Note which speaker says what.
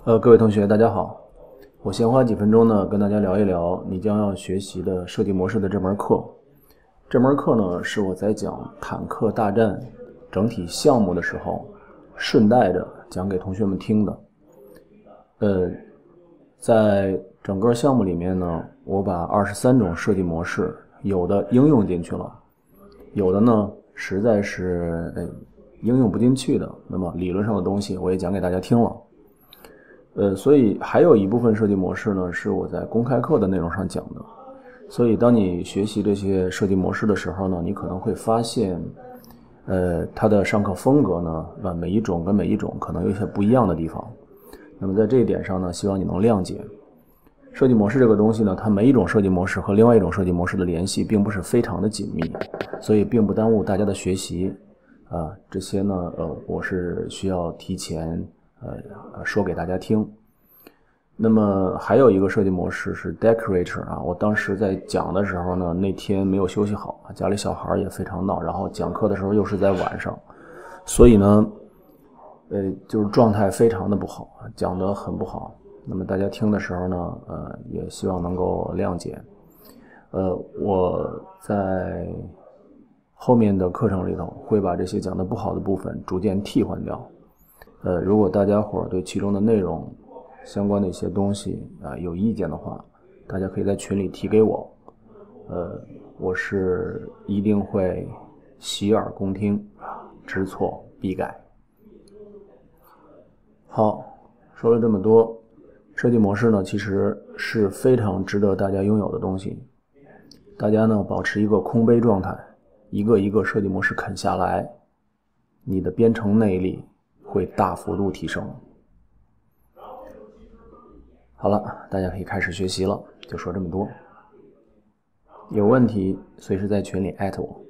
Speaker 1: 各位同学，大家好。我先花几分钟呢，跟大家聊一聊你将要学习的设计模式的这门课。这门课呢，是我在讲坦克大战整体项目的时候，顺带着讲给同学们听的。在整个项目里面呢，我把23种设计模式，有的应用进去了，有的呢实在是应用不进去的，那么理论上的东西我也讲给大家听了。所以还有一部分设计模式呢，是我在公开课的内容上讲的。所以当你学习这些设计模式的时候呢，你可能会发现，它的上课风格呢，每一种跟每一种可能有一些不一样的地方。那么在这一点上呢，希望你能谅解。设计模式这个东西呢，它每一种设计模式和另外一种设计模式的联系并不是非常的紧密，所以并不耽误大家的学习。这些呢，我是需要提前说给大家听。那么还有一个设计模式是 Decorator 啊，我当时在讲的时候呢，那天没有休息好，家里小孩也非常闹，然后讲课的时候又是在晚上，所以呢，就是状态非常的不好，讲得很不好。那么大家听的时候呢，也希望能够谅解。我在后面的课程里头会把这些讲得不好的部分逐渐替换掉。如果大家伙对其中的内容相关的一些东西有意见的话，大家可以在群里提给我。我是一定会洗耳恭听，知错必改。好，说了这么多，设计模式呢，其实是非常值得大家拥有的东西。大家呢保持一个空杯状态，一个一个设计模式啃下来，你的编程内力会大幅度提升。好了，大家可以开始学习了，就说这么多。有问题随时在群里艾特我。